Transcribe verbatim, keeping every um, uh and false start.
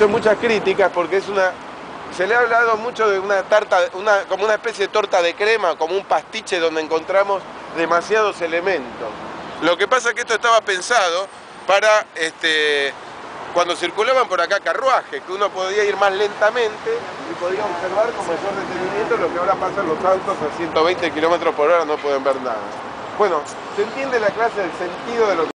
Muchas críticas porque es una... Se le ha hablado mucho de una tarta, una, como una especie de torta de crema, como un pastiche donde encontramos demasiados elementos. Lo que pasa es que esto estaba pensado para, este, cuando circulaban por acá carruajes, que uno podía ir más lentamente y podía observar con mayor detenimiento. Lo que ahora pasa, los autos a ciento veinte kilómetros por hora no pueden ver nada. Bueno, se entiende la clase del sentido de lo que